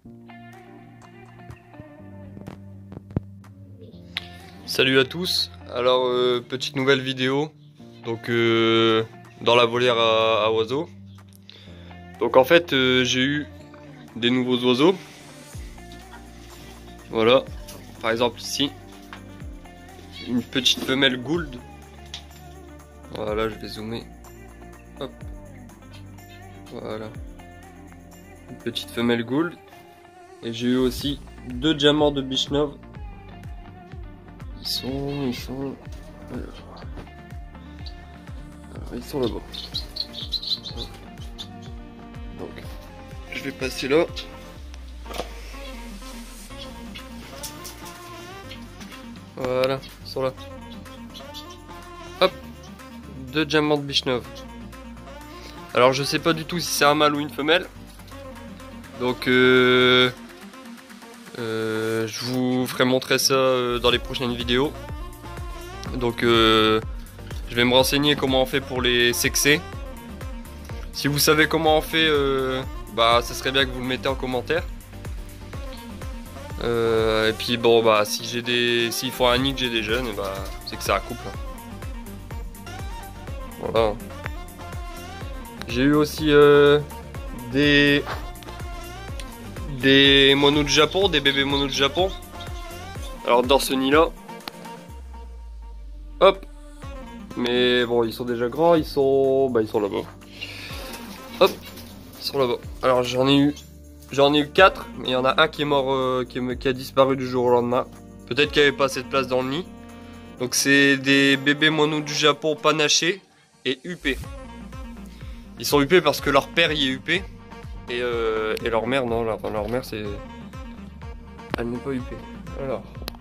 Salut à tous, alors petite nouvelle vidéo, donc dans la volière à oiseaux. Donc en fait j'ai eu des nouveaux oiseaux, voilà, par exemple ici, une petite femelle gould, voilà je vais zoomer, hop, voilà, une petite femelle gould, et j'ai eu aussi deux diamants de Bishnov. Ils sont... Alors, ils sont là-bas. Donc, je vais passer là. Voilà, ils sont là. Hop, deux diamants de Bishnov. Alors, je sais pas du tout si c'est un mâle ou une femelle. Donc, je vous ferai montrer ça dans les prochaines vidéos. Donc je vais me renseigner comment on fait pour les sexer. Si vous savez comment on fait, bah ça serait bien que vous le mettez en commentaire. Et puis bon bah si j'ai s'il faut un nid que j'ai des jeunes, bah c'est que c'est un couple. Voilà. J'ai eu aussi des monos de Japon, des bébés monos de Japon. Alors dans ce nid là, hop, mais bon ils sont déjà grands, ils sont là-bas. Hop, ils sont là-bas. Alors j'en ai eu 4, mais il y en a un qui est mort, qui a disparu du jour au lendemain. Peut-être qu'il n'y avait pas assez de place dans le nid. Donc c'est des bébés monos du Japon panachés et huppés. Ils sont huppés parce que leur père y est huppé. Et leur mère, non, leur mère c'est... Elle n'est pas huppée. Alors.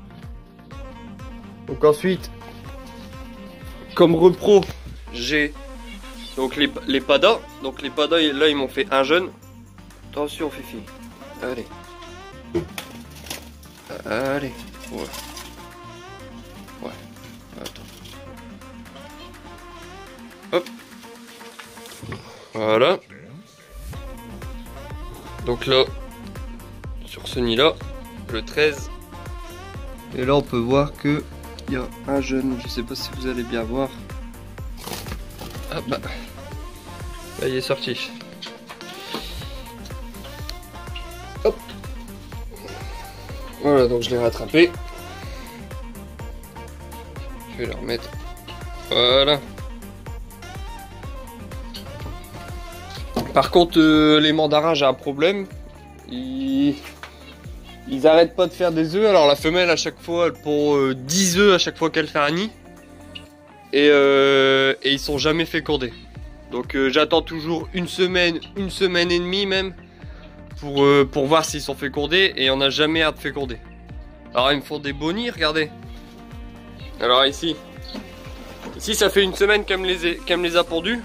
Donc ensuite, comme repro, j'ai donc les padas. Donc les padas, là ils m'ont fait un jeune. Attention Fifi. Allez. Allez. Ouais. Ouais. Attends. Hop. Voilà. Donc là, sur ce nid là, le 13. Et là on peut voir que il y a un jeune, je sais pas si vous allez bien voir. Ah bah, là il est sorti. Hop. Voilà, donc je l'ai rattrapé. Je vais le remettre. Voilà. Par contre, les mandarins, j'ai un problème. Ils arrêtent pas de faire des œufs. Alors la femelle, à chaque fois, elle pond 10 œufs à chaque fois qu'elle fait un nid. Et ils sont jamais fécondés. Donc j'attends toujours une semaine et demie même, pour voir s'ils sont fécondés. Et on n'a jamais hâte de féconder. Alors ils me font des beaux nids, regardez. Alors ici ça fait une semaine qu'elle me les a pondus.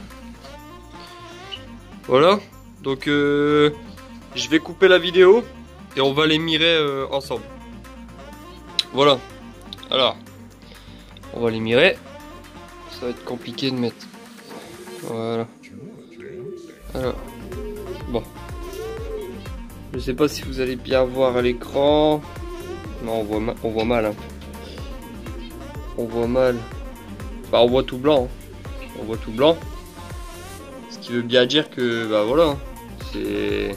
Voilà, donc je vais couper la vidéo et on va les mirer ensemble. Voilà, alors on va les mirer. Ça va être compliqué de mettre. Voilà. Alors, bon. Je sais pas si vous allez bien voir à l'écran. Non, on voit mal. Hein. On voit mal. Bah, on voit tout blanc. Hein. On voit tout blanc. Ce qui veut bien dire que, bah voilà, c'est...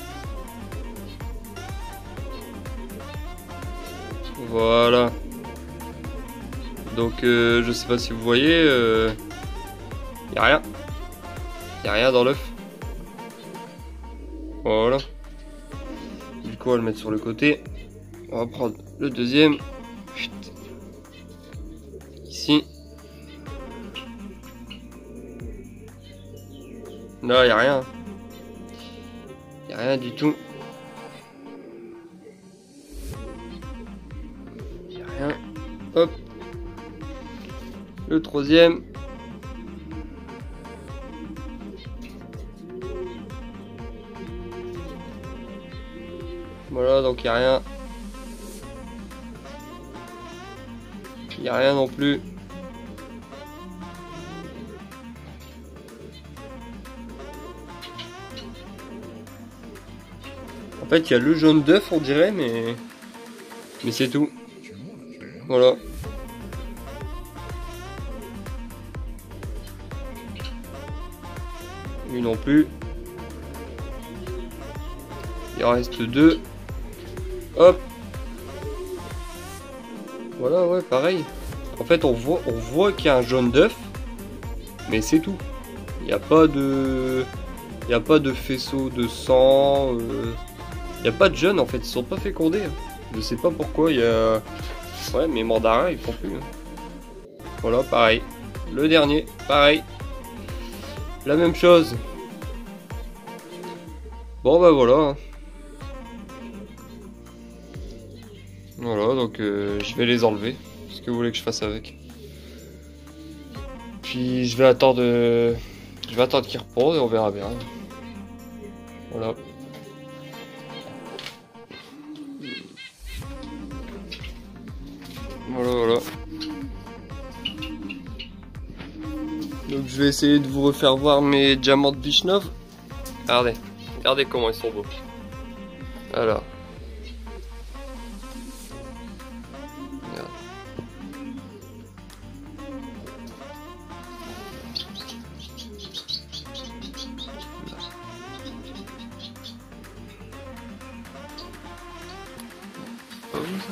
Voilà. Donc, je sais pas si vous voyez, y a rien. Y a rien dans l'œuf. Voilà. Du coup, on va le mettre sur le côté. On va prendre le deuxième. Ici. Là, y a rien. Y a rien du tout. Y a rien. Hop. Le troisième. Voilà, donc y a rien. Y a rien non plus. fait, il y a le jaune d'œuf, on dirait, mais c'est tout. Voilà. Lui non plus. Il en reste 2. Hop. Voilà, ouais, pareil. En fait, on voit qu'il y a un jaune d'œuf, mais c'est tout. Il n'y a pas de... Il n'y a pas de faisceau de sang. Il n'y a pas de jeunes, en fait. Ils sont pas fécondés. Je sais pas pourquoi. Il y a... Ouais, mes mandarins, ils font plus. Voilà, pareil. Le dernier, pareil. La même chose. Bon, bah voilà. Voilà, donc je vais les enlever. Qu'est-ce que vous voulez que je fasse avec? Puis je vais attendre qu'ils reposent et on verra bien. Voilà. Voilà, voilà. Donc je vais essayer de vous refaire voir mes diamants de Bishnov. Regardez, regardez comment ils sont beaux. Voilà. Regarde. Pas où ça?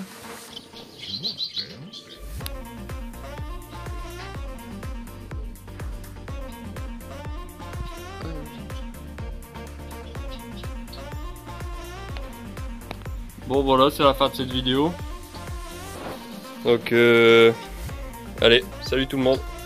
Bon voilà, c'est la fin de cette vidéo. Donc allez, salut tout le monde.